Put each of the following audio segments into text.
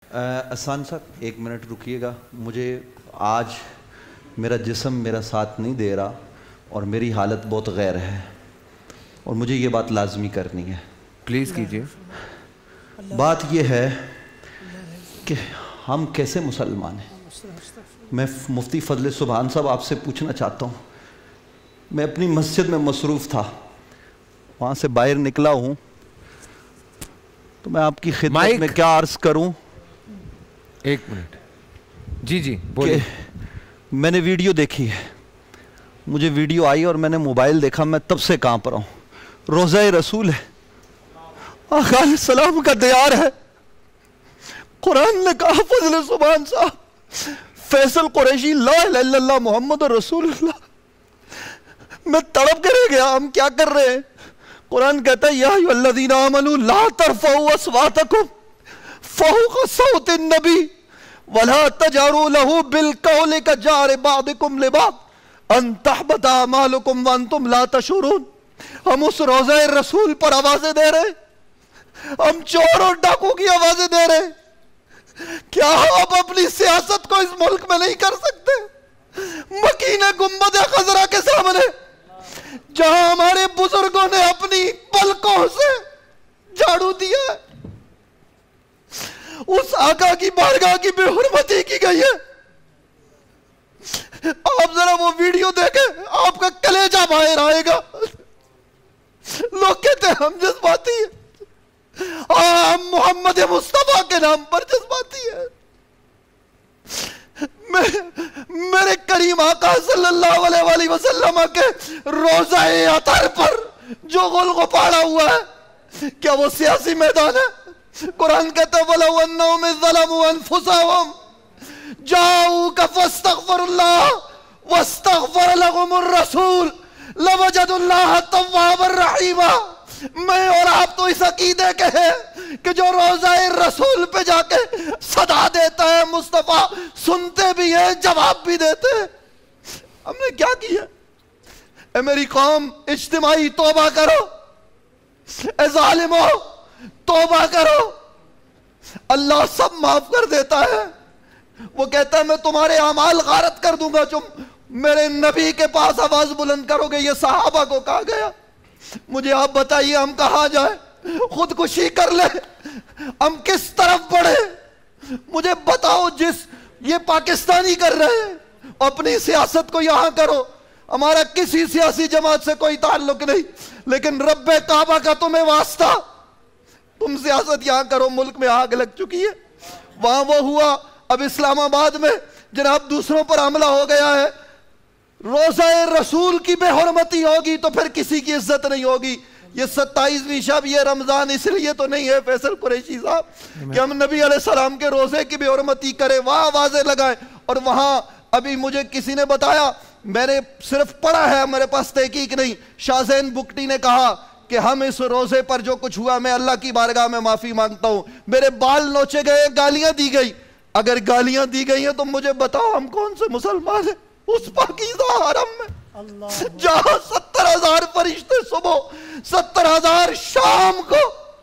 احسان صاحب 1 منٹ رکیے گا. مجھے آج میرا جسم میرا ساتھ نہیں دے رہا اور میری حالت بہت غیر ہے اور مجھے یہ بات لازمی کرنی ہے. پلیز کیجئے. بات یہ ہے کہ ہم کیسے مسلمان ہیں. میں مفتی فضل سبحان صاحب آپ سے پوچھنا چاہتا ہوں. میں اپنی مسجد میں مصروف تھا, وہاں سے باہر نکلا ہوں تو میں آپ کی خدمت میں کیا عرض کروں. 1 منٹ. جی بولیے. میں نے ویڈیو دیکھی ہے, مجھے ویڈیو آئی اور میں نے موبائل دیکھا, میں تب سے کانپ رہا ہوں. روضہ رسول ہے, آقا علیہ السلام کا دیار ہے. قرآن نے کہا فضل سبحان صاحب فیصل قریشی لا الہ الا اللہ محمد رسول اللہ. میں تڑپ کے رہ گیا, ہم کیا کر رہے ہیں. قرآن کہتا ہے یا ایھا الذین آمنوا لا ترفعوا اصواتکم فوق صوت النبی ولا تجہروا لہ بالقول کجہر بعضکم لبعض ان تحبط اعمالکم وانتم لا تشعرون. ہم اس روضہ رسول پر آوازیں دے رہے, ہم چور اور ڈاکو کی آوازیں دے رہے. کیا آپ اپنی سیاست کو اس ملک میں نہیں کر سکتے؟ مکین گنبد خضرا کے سامنے جہاں ہمارے بزرگوں نے اپنی پلکوں سے جھاڑو دیا ہے, اس آقا کی بارگاہ کی بے حرمتی کی گئی ہے. آپ ذرا وہ ویڈیو دیکھیں, آپ کا کلیجہ باہر آئے گا. لوگ کہتے ہیں ہم جذباتی ہیں, ہم محمد مصطفیٰ کے نام پر جذباتی ہیں. میرے کریم آقا صلی اللہ علیہ وآلہ وسلم کے روضہ عطر پر جو غل غپاڑا ہوا ہے, کیا وہ سیاسی میدان ہے؟ قرآن کہتا ہے وَلَوْ أَنَّهُمْ إِذْ ظَلَمُوا أَنفُسَهُمْ جَاءُوكَ فَاسْتَغْفَرُوا اللَّهَ وَاسْتَغْفَرَ لَهُمُ الرَّسُولُ لَوَجَدُوا اللَّهَ تَوَّابًا رَحِيمًا. میں اور آپ تو اس عقیدے کے ہیں کہ جو روضہ رسول پہ جا کے صدا دیتا ہے مصطفیٰ سنتے بھی ہیں, جواب بھی دیتے ہیں. ہم نے کیا کیا؟ اے میری قوم اجتماعی توبہ کرو, اے ظالمو توبہ کرو, اللہ سب معاف کر دیتا ہے. وہ کہتا ہے میں تمہارے اعمال غارت کر دوں گا جو میرے نبی کے پاس آواز بلند کرو گے. یہ صحابہ کو کہا گیا. مجھے آپ بتائیے ہم کہاں جائیں؟ خودکشی کر لیں, ہم کس طرف بڑھے؟ مجھے بتاؤ. یہ پاکستانی کر رہے ہیں, اپنی سیاست کو یہاں کرو. ہمارا کسی سیاسی جماعت سے کوئی تعلق نہیں, لیکن رب کعبہ کا تمہیں واسطہ, تم سیاست یہاں کرو. ملک میں آگ لگ چکی ہے, وہاں وہ ہوا, اب اسلام آباد میں جناب دوسروں پر حملہ ہو گیا ہے. روضہ رسول کی بے حرمتی ہوگی تو پھر کسی کی عزت نہیں ہوگی. یہ 27ویں شب, یہ رمضان اس لیے تو نہیں ہے فیصل قریشی صاحب کہ ہم نبی علیہ السلام کے روزے کی بے حرمتی کریں, وہاں آوازیں لگائیں. اور وہاں ابھی مجھے کسی نے بتایا, میں نے صرف پڑھا ہے, میرے پاس تحقیق نہیں, شاہ زین بگٹی نے کہا کہ ہم اس روزے پر جو کچھ ہوا میں اللہ کی بارگاہ میں معافی مانگتا ہوں. میرے بال نوچے گئے, گالیاں دی گئی. اگر گالیاں دی گئی ہیں تو مجھے بتاؤ ہم کون سے مسلمان ہیں اس پاکیزہ حرم میں جہاں 70,000 فرشتے صبح 70,000 شام کو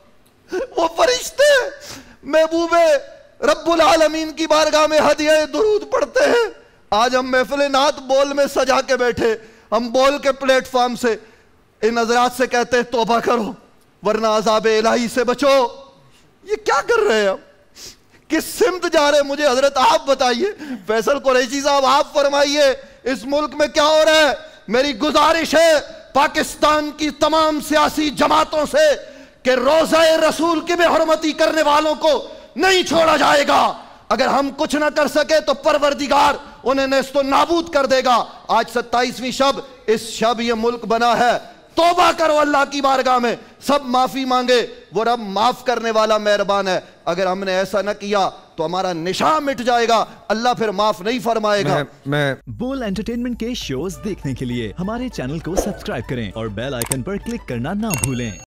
وہ فرشتے محبوب رب العالمین کی بارگاہ میں ہدیہ درود پڑھتے ہیں. آج ہم محفل نعت بول میں سجا کے بیٹھے, ہم بول کے پلیٹ فارم سے ان حضرات سے کہتے ہیں توبہ کرو ورنہ عذاب الہی سے بچو. یہ کیا کر رہے ہیں ہم؟ کس سمت جا رہے ہیں؟ مجھے حضرت آپ بتائیے. فیصل قریشی صاحب آپ فرمائیے اس ملک میں کیا ہو رہا ہے؟ میری گزارش ہے پاکستان کی تمام سیاسی جماعتوں سے کہ روضہ رسول کی بے حرمتی کرنے والوں کو نہیں چھوڑا جائے گا. اگر ہم کچھ نہ کر سکے تو پروردگار انہیں نیست و نابود کر دے گا. آج 27ویں شب, اس شب یہ ملک بنا ہے. توبہ کرو اللہ کی بارگاہ میں, سب معافی مانگے, وہ رب معاف کرنے والا مہربان ہے. اگر ہم نے ایسا نہ کیا تو ہمارا نشان مٹ جائے گا, اللہ پھر معاف نہیں فرمائے گا. بول انٹرٹینمنٹ کے شوز دیکھنے کے لیے ہمارے چینل کو سبسکرائب کریں اور بیل آئیکن پر کلک کرنا نہ بھولیں.